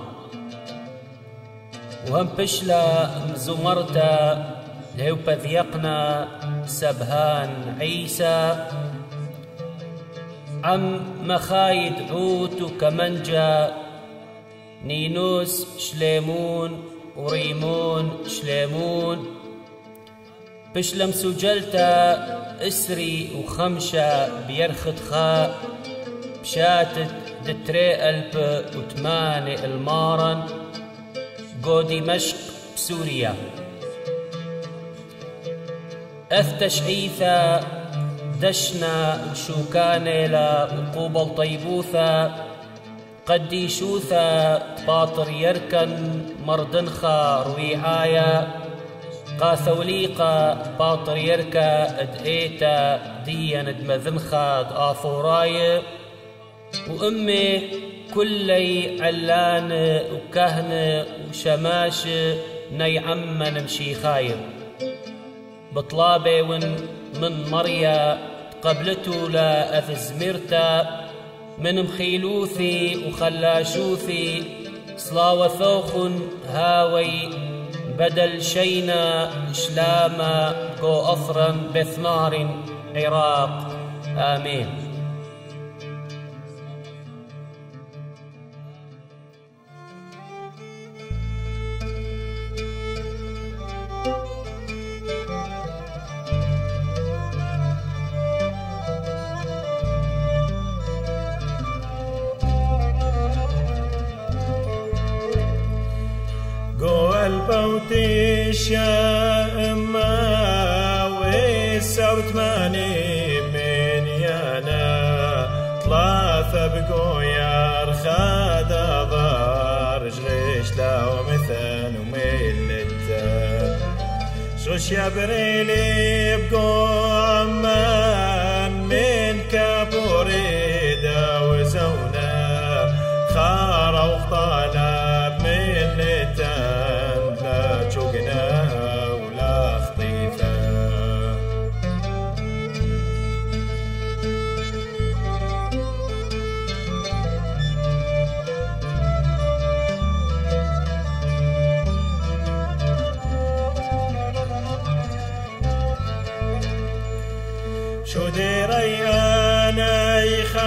وهم بشلا مزمرتا لهو بذيقنا سبهان عيسى عم مخايد عوت وكمنجا نينوس شليمون وريمون شليمون بشلم سجلتا اسري وخمشة بيرخد خاء بشاتت دتري ألب وتماني المارن جو دمشق بسوريا أفتش عيثا دشنا وشوكانيلا وقوبل طيبوثا قدي شوثا باطر يركن مردنخا رويعايا قاثوليقا باطر يركا ادئيتا ديا ندمذنخا دآثوراي وأمي كلي علان وكهن وشماش نيعمن مشيخاير بطلابي من مريا قبلته لا أذزمرتا من مخيلوثي وخلاشوثي صلاوة ثوخ هاوي بدل شينا شلاما جو أفرا بثمار عراق آمين. البوتيش يا إما ويسرت ماني من يانا ثلاثة بقويار خادة ضارج غيش لا ومثل وميلتا شوش يا بريلي بقو أمان من كابوريدا وزونا خارا وخطالا ميلتان لا تشوقنا ولا خطيفة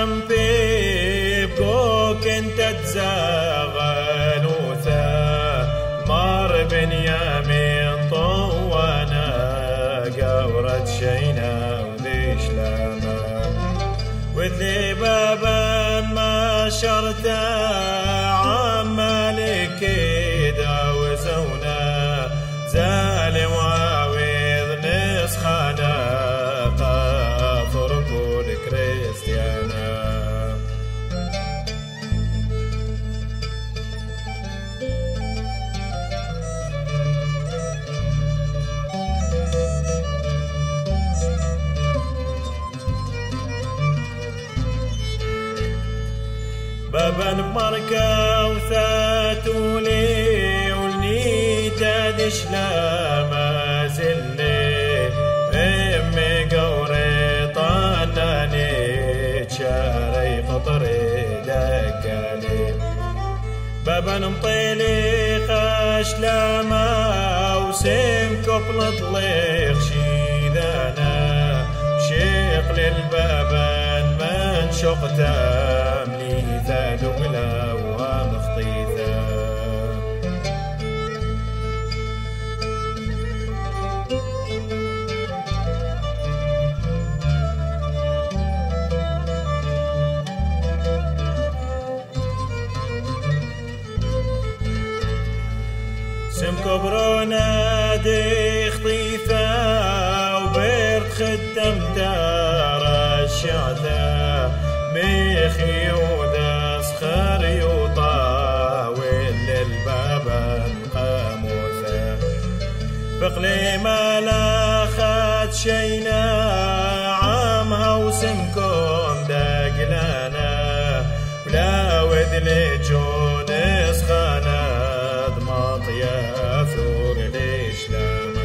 بيبقو كنت تزاغل وثا مار بنيامين طوانا قورت شينا وذيش لما وذي بابا ما شرتا عمالك كيدا وزونا زالي واويض نسخانا قافر كل كريستيانا بابا بمركة وثاتولي ولني تادش لا ما زلي امي قوري طاناني شاري خطري دقالي بابا مطيلي خاش لاما وسيم كبل طليق شيدانا شيق للبابا من شقتا مليثا دغلا ومخطيثا سم كبرونا دي خطيثا وبيرد ختم دار الشعثا ميخي وداس خاري وطاول للبابا قاموثا بقلي ما لاخت شينا عامها وسمكم داقلانا ولا وذلي جونس خانا ضماط يا ثور ليش لاما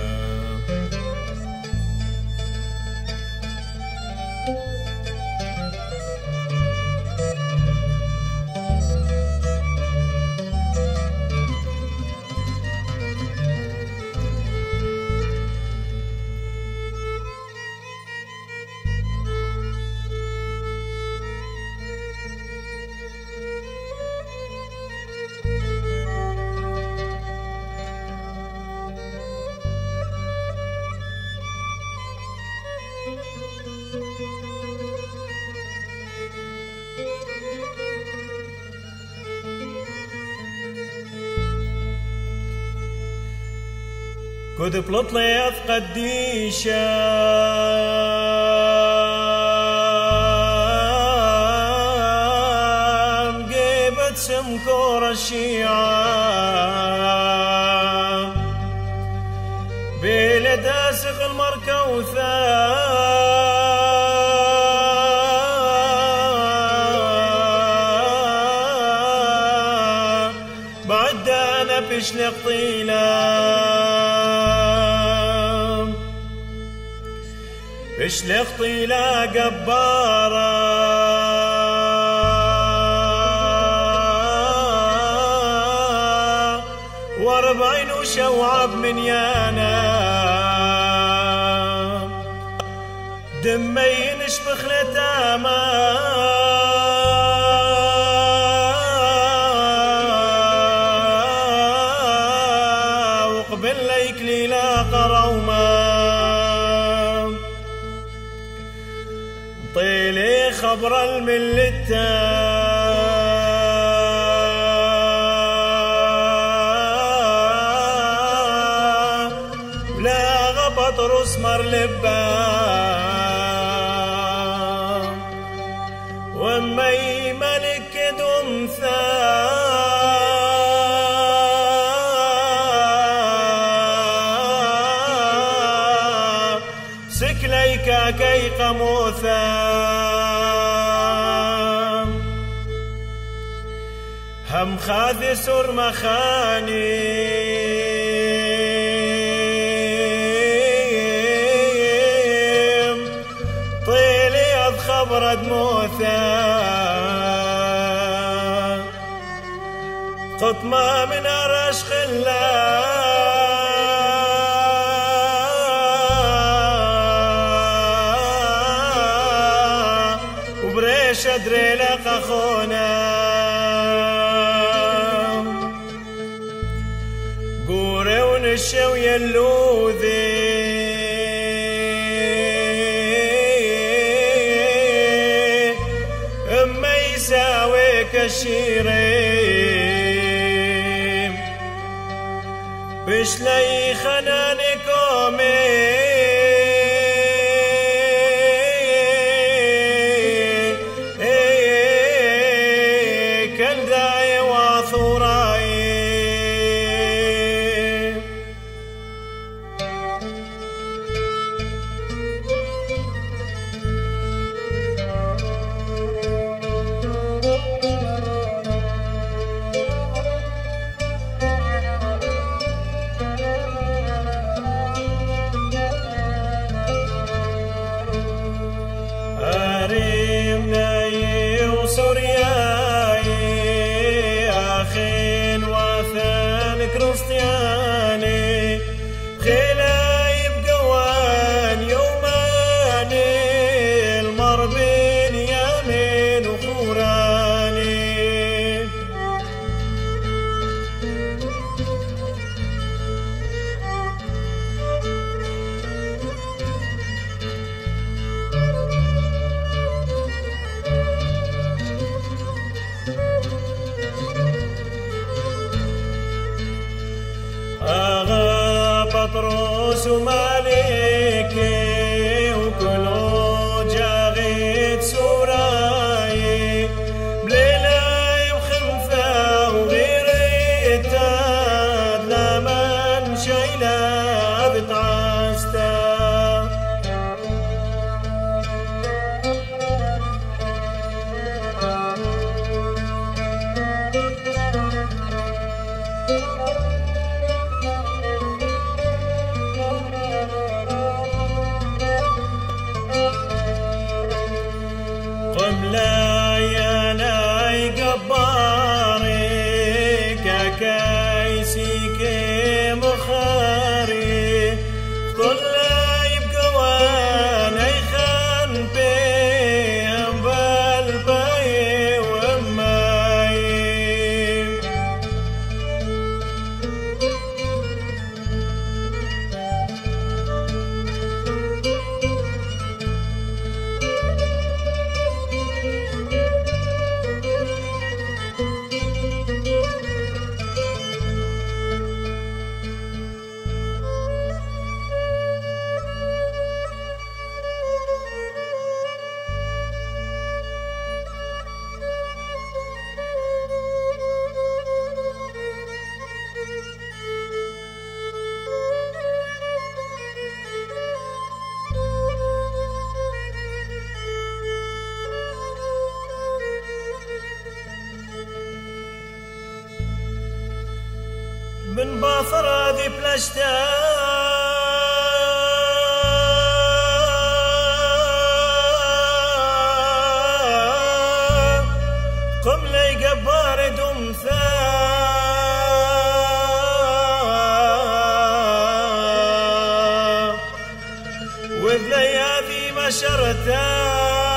كود بلطليث قديشة جيبت سمكور الشيعة بلد اسق المركوثة بعد انا بشلق طيلة بشلق طيلة قبارة واربعين وشوعب من يانا دمي نشبخ لتاما وقبل ليك ليلا قروما طيلي خبر الملتا ولا غبط رسمر لبا ومي ملك دمثا سكليكا كي قموثا هم خاذي سر مخاني طيلي خبر دموثا قطمة من أرش خلا الشوي اللوذي اما يساويك الشيرين بشلي خناني قومي كريستياني خلايب قوان يوماني المر بين يمين وخوراني بطرس ومالكي وكلو جاغيت سوراي بليلة وخنفة وغيريتا لمن شايلة بتعستا لا يا ناي قباري كاكايسي كي مخاري طلع يبقى وانا يخان بيهم بالباي وماي من باثر هذه بلاشتا قم لي قبار دمثا وذلي هذه مشرتا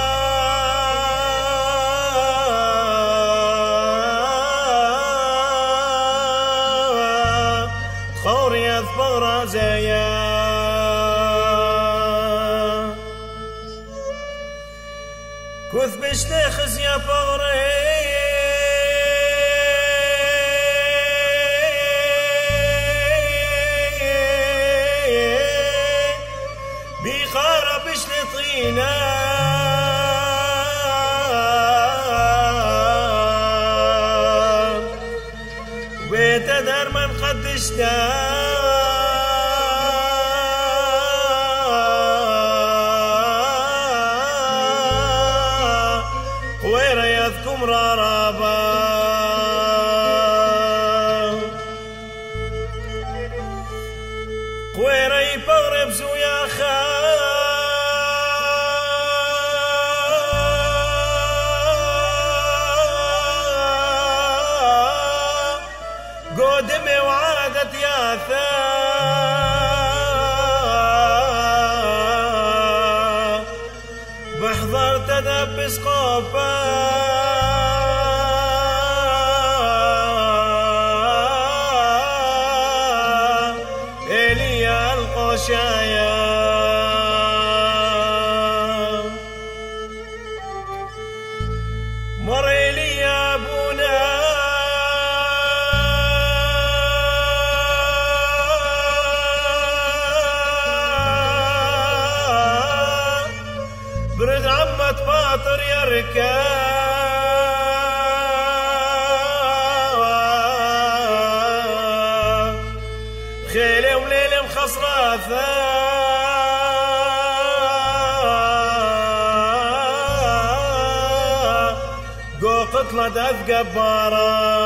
خوري أذبغ زيا كث بشتخز يا بغري بيخارب بشلطينا ويتدر من قدشتا ويرا يذكم رارابا ويرا يبغرب زويا خا قدمي وعادت يا ثا بحضر تدبس قوفا مري لي يا ابونا برد عمة باطر يركب خيلي وليلي مخصراثة قو قتلة دث قبارة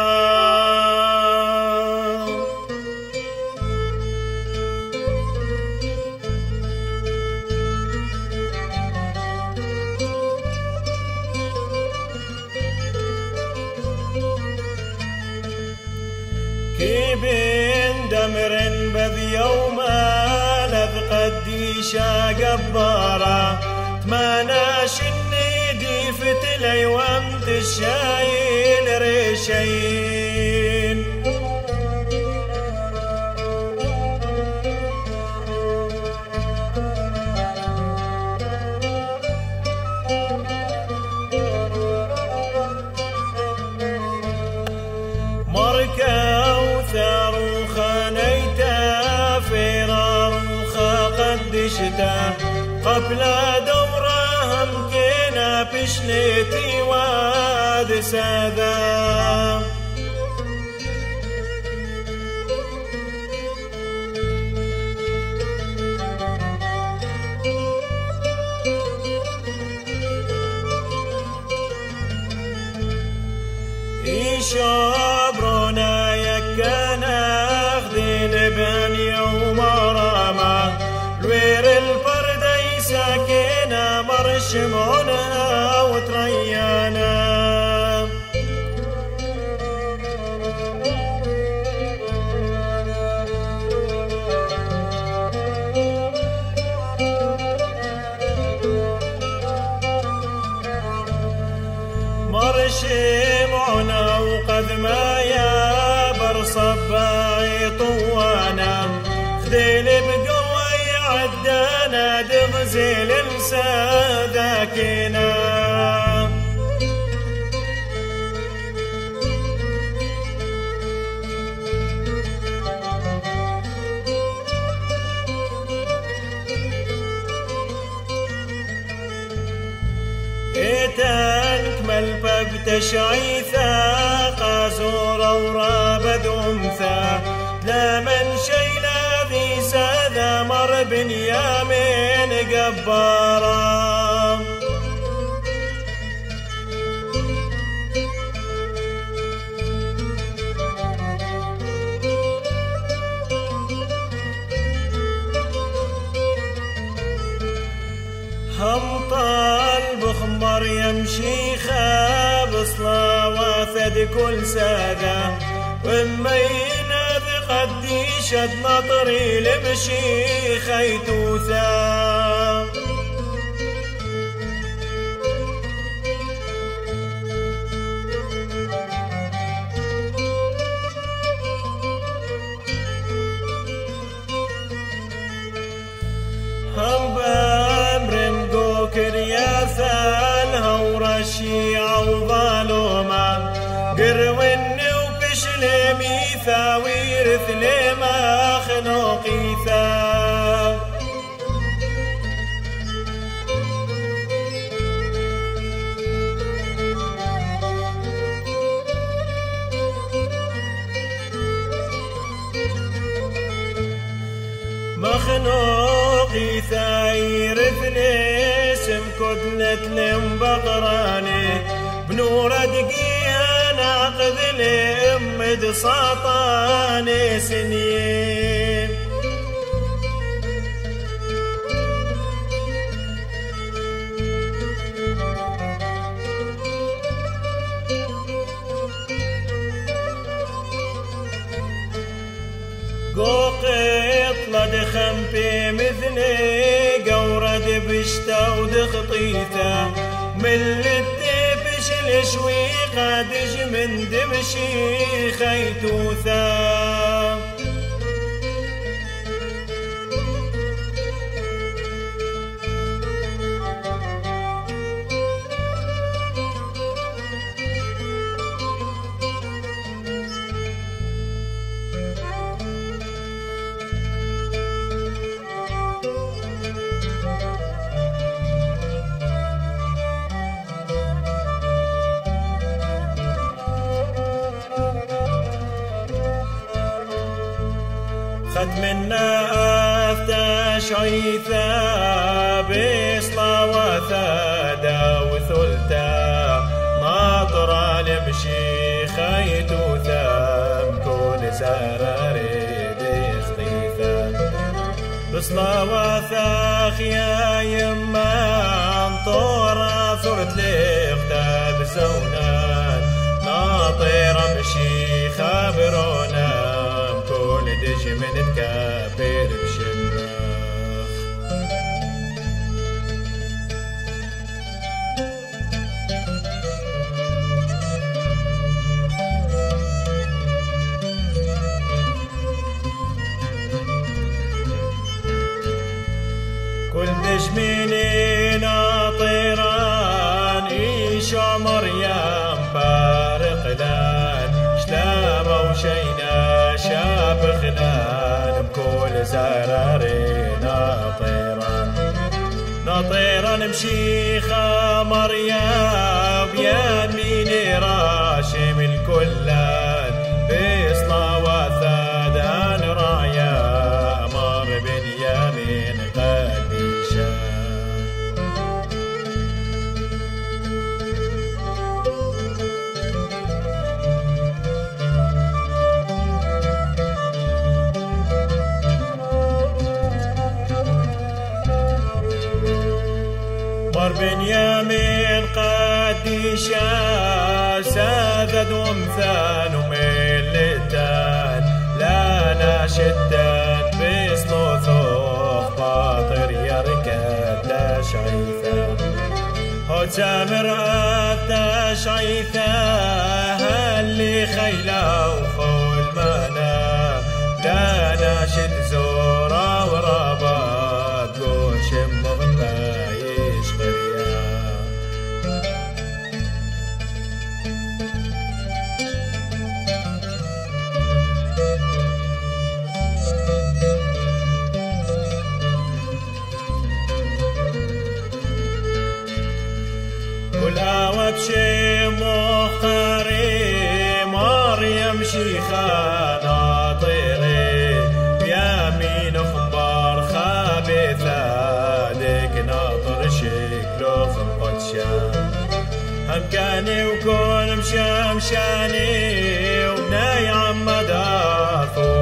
كيبين دمر بذ يوم لذ قديشة قبارة تماناش الندي فتلي وامت الشايل ريشين مركا وثاروخا نيتا فراروخا قدشتا قبل دورهم كنا بشنتي واد سادا شابرونا يكنا اخذين بان يوم راما لوير البردي ساكنا مرشمونا وتريانا مرشمونا وقد ما يا برصباعي طوانا خذيل بقوي عدانا دغزل مساداكنا تنكمل بتشعيثا قازورا ورابد أمثا لا من شيلا ذي ساذا مر بنيامين قبارا هم طالب خمر يمشي خاب صلاوات كل سادة ومينا بقديشة مطري لمشي خيتوثا هم بامرن قو كرياثا الهورة الشيعة وظالوما قرويني وبشلي ميثا ويرث لما خنوقيثا مخنوقي ثاير ثليسم كدلة لم بقراني بنور دقيان عقد لأمد ساطاني سنين قوقت لدخم في مثني قورد بشتا ودخطيثة من الدبش الشوي قادش من دمشي خيتوثة منا أفتش عيثا بصلاوة ثادا وثلتا ناطر نمشي خيتو ثام كون زراري بخطيثا بصلاوة ثاخ يا يما انطورا ثرت ليختا بزونان ناطر امشي خابرونا كل دش من تكابر بشماخ كل دش من ناطران إيشا مريم بارق لان شلام وشينا شاب خلان بكل زراري ناطران مشيخة مريم يا ميني راشم الكلان بصلاوة ثادان رايا مر بنيامين قديشة مر بنيامين قديشة ساذد ومثال وملتان لا ناشدان بيصلو ثوخ باطر يركض لا شعيثة هو تامر أبدا شعيثة اللي خيلة وخول مانا لا ناشد زورا ورابات قوش مغنايش غريا كلها وبشي مختاري مريم شيخة ناطري بيمين خمبار خابثة ديك ناطر شكله خمبطشا هم كاني وكل مشامشاني وبناي عمدا